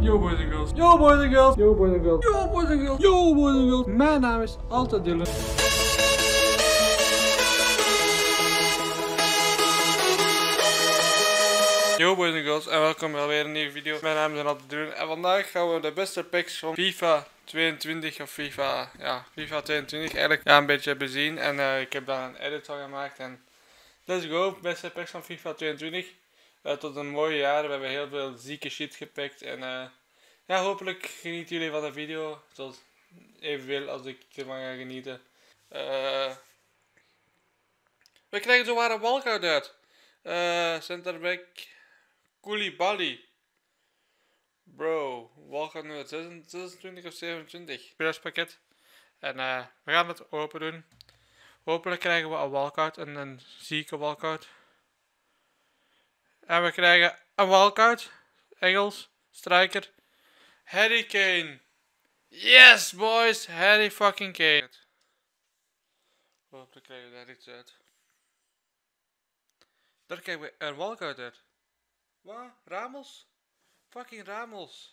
Yo boys and girls. Yo boys and girls. Yo boys and girls. Yo boys and girls. Yo boys and girls. Mijn naam is altijd Dylan. Yo boys and girls en welkom bij weer een nieuwe video. Mijn naam is altijd Dylan en vandaag gaan we de beste packs van FIFA 22 of FIFA 22 eigenlijk een beetje bezien. En ik heb daar een edit van gemaakt en let's go, beste packs van FIFA 22. Tot een mooie jaar, we hebben heel veel zieke shit gepakt en ja, hopelijk genieten jullie van de video, zoals evenveel als ik ervan ga genieten. We krijgen zowaar een walkout uit. Centerback Koulibaly. Bro, walkout nu uit 26 of 27. Spelerspakket. En we gaan het open doen. Hopelijk krijgen we een walkout, een zieke walkout. En we krijgen een walkout. Engels, striker. Harry Kane. Yes boys, Harry fucking Kane. Hopelijk krijgen we daar iets uit. Daar krijgen we een walkout uit. Wat? Ramos? Fucking Ramos.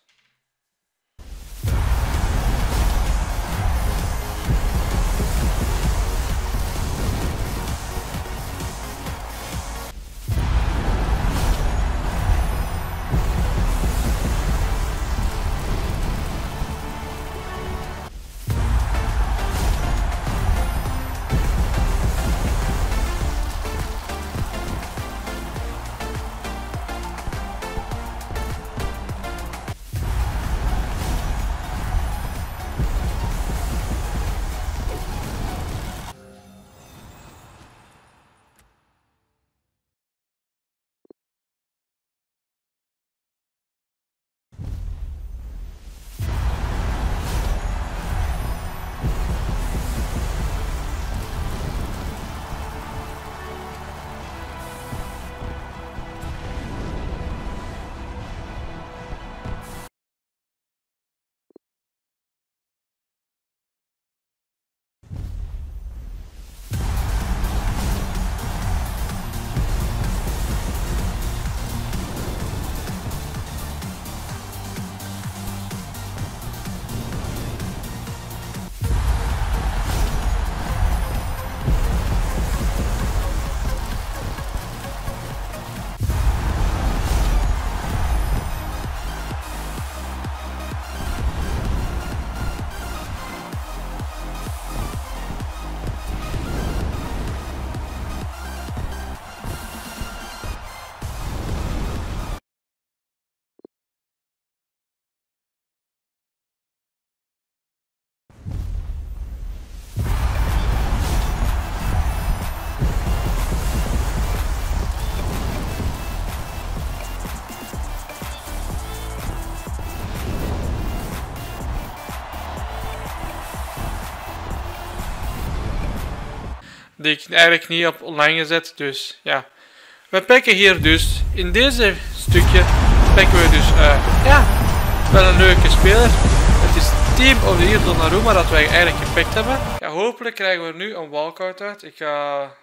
Die ik eigenlijk niet op online gezet, dus ja. We pakken hier dus, in deze stukje, pakken we dus, ja, wel een leuke speler. Het is Team of the Year Donnarumma dat wij eigenlijk gepakt hebben. Ja, hopelijk krijgen we nu een walkout uit. Ik ga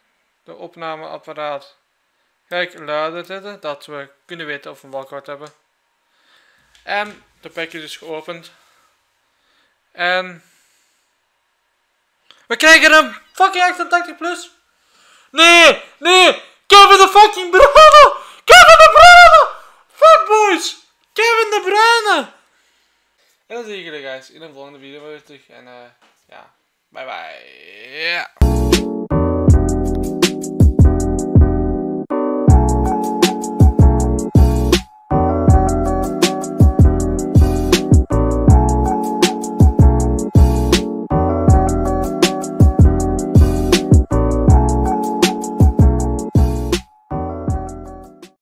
de opnameapparaat luider zetten, dat we kunnen weten of we een walkout hebben. En de pack is dus geopend. En we krijgen een fucking 88 plus. Nee, nee. Kevin de fucking Bruyne. Kevin de Bruyne. Fuck boys. Kevin de Bruyne. En dan zie ik jullie guys in de volgende video weer terug. En ja, bye bye.